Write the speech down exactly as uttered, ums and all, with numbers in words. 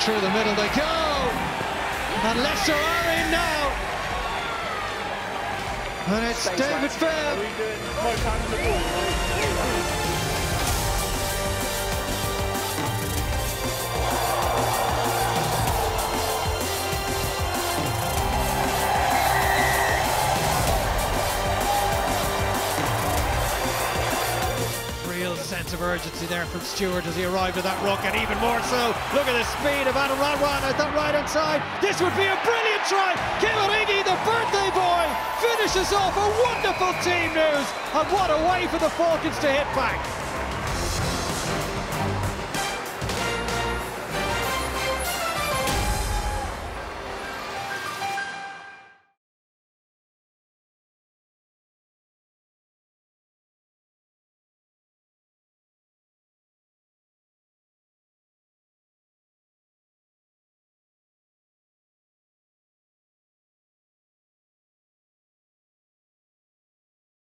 through the middle they go, and Leicester are in now, and it's Thanks, David lads. Fair. Are we doing more time in the ball? Real sense of urgency there from Stewart as he arrived at that ruck, and even more so, look at the speed of Adam Radwan at that right hand side. This would be a brilliant try. Kim Origi, the birthday boy, finishes off a wonderful team news, and what a way for the Falcons to hit back.